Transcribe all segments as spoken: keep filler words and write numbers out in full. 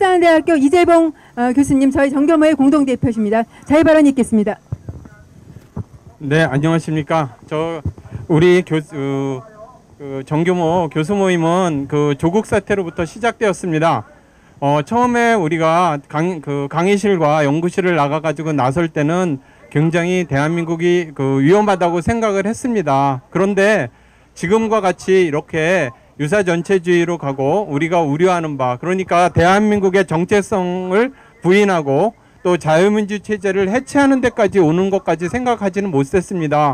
한국사관대학교 이재봉 어, 교수님, 저희 정교모의 공동대표십니다. 자유 발언 있겠습니다. 네, 안녕하십니까. 저 우리 교수 어, 그 정교모 교수 모임은 그 조국 사태로부터 시작되었습니다. 어, 처음에 우리가 강, 그 강의실과 연구실을 나가가지고 나설 때는 굉장히 대한민국이 그 위험하다고 생각을 했습니다. 그런데 지금과 같이 이렇게 유사 전체주의로 가고 우리가 우려하는 바, 그러니까 대한민국의 정체성을 부인하고 또 자유민주 체제를 해체하는 데까지 오는 것까지 생각하지는 못했습니다.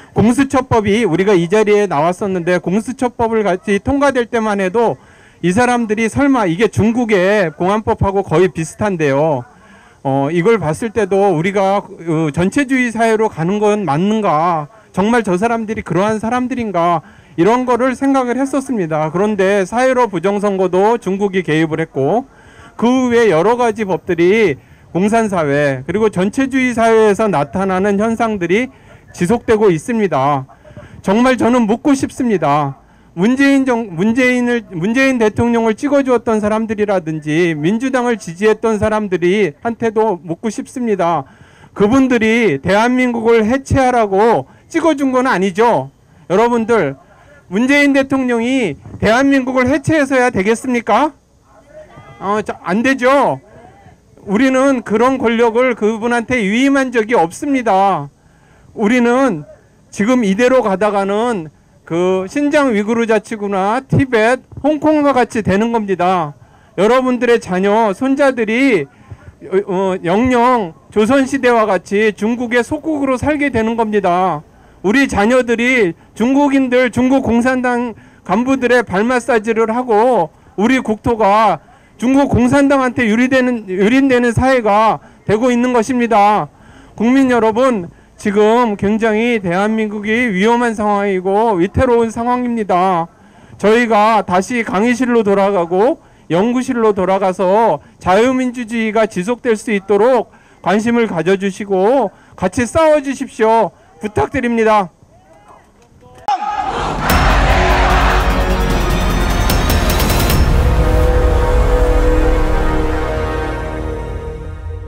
공수처법이 우리가 이 자리에 나왔었는데 공수처법을 같이 통과될 때만 해도 이 사람들이 설마 이게 중국의 공안법하고 거의 비슷한데요. 어, 이걸 봤을 때도 우리가 어, 전체주의 사회로 가는 건 맞는가? 정말 저 사람들이 그러한 사람들인가? 이런 거를 생각을 했었습니다. 그런데 사회로 부정선거도 중국이 개입을 했고 그 외 여러 가지 법들이 공산사회 그리고 전체주의 사회에서 나타나는 현상들이 지속되고 있습니다. 정말 저는 묻고 싶습니다. 문재인 정, 문재인을, 문재인 대통령을 찍어주었던 사람들이라든지 민주당을 지지했던 사람들이 한테도 묻고 싶습니다. 그분들이 대한민국을 해체하라고 찍어준 건 아니죠. 여러분들, 문재인 대통령이 대한민국을 해체해서야 되겠습니까? 어, 안 되죠. 우리는 그런 권력을 그분한테 위임한 적이 없습니다. 우리는 지금 이대로 가다가는 그 신장 위구르 자치구나 티벳, 홍콩과 같이 되는 겁니다. 여러분들의 자녀, 손자들이 어, 영영 조선시대와 같이 중국의 속국으로 살게 되는 겁니다. 우리 자녀들이 중국인들, 중국 공산당 간부들의 발 마사지를 하고 우리 국토가 중국 공산당한테 유리되는, 유린되는 사회가 되고 있는 것입니다. 국민 여러분, 지금 굉장히 대한민국이 위험한 상황이고 위태로운 상황입니다. 저희가 다시 강의실로 돌아가고 연구실로 돌아가서 자유민주주의가 지속될 수 있도록 관심을 가져주시고 같이 싸워주십시오. 부탁드립니다.